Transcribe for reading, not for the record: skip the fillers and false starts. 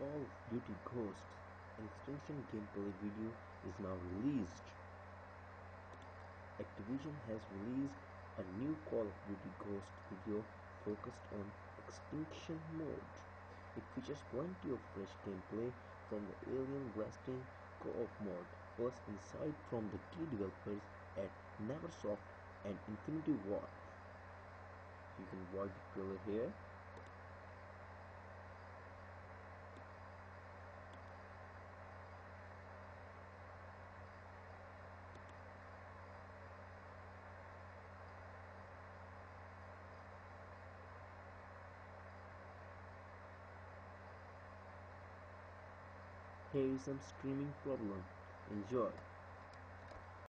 Call of Duty Ghosts, an extension gameplay video is now released. Activision has released a new Call of Duty Ghosts video focused on Extinction Mode. It features plenty of fresh gameplay from the Alien Blasting co-op mode, plus insight from the key developers at Neversoft and Infinity Ward. You can watch the trailer here. Here is some streaming problem. Enjoy.